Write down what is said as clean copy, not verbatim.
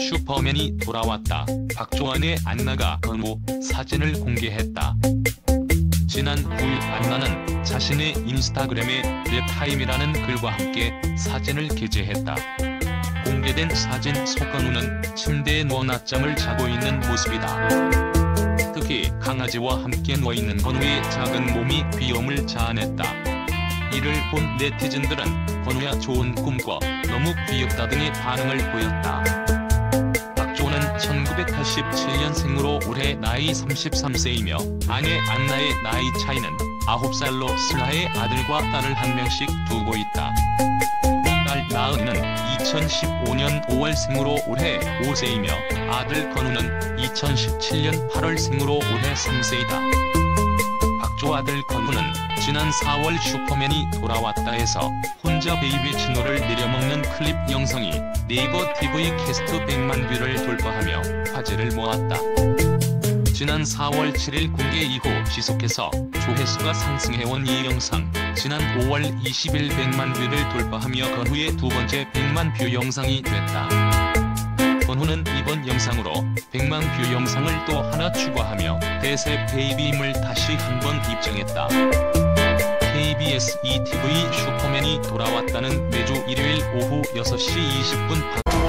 슈퍼맨이 돌아왔다. 박조안의 안나가 건우 사진을 공개했다. 지난 9일 안나는 자신의 인스타그램에 랩타임이라는 글과 함께 사진을 게재했다. 공개된 사진 속 건우는 침대에 누워 낮잠을 자고 있는 모습이다. 특히 강아지와 함께 누워있는 건우의 작은 몸이 귀여움을 자아냈다. 이를 본 네티즌들은 건우야 좋은 꿈 꿔, 너무 귀엽다 등의 반응을 보였다. 박조는 1987년생으로 올해 나이 33세이며 아내 안나의 나이 차이는 9살로 슬하의 아들과 딸을 한 명씩 두고 있다. 딸 나은이는 2015년 5월생으로 올해 5세이며 아들 건우는 2017년 8월생으로 올해 3세이다. 박조 아들 건우는 지난 4월 슈퍼맨이 돌아왔다에서 혼자 베이비 진호를 내려먹는 클립 영상이 네이버 TV 캐스트 100만 뷰를 돌파하며 화제를 모았다. 지난 4월 7일 공개 이후 지속해서 조회수가 상승해온 이 영상, 지난 5월 20일 100만 뷰를 돌파하며 건우의 두 번째 100만 뷰 영상이 됐다. 건우는 이번 영상으로 100만 뷰 영상을 또 하나 추가하며 대세 베이비임을 다시 한번 입증했다. KBS ETV 슈퍼맨이 돌아왔다는 매주 일요일 오후 6시 20분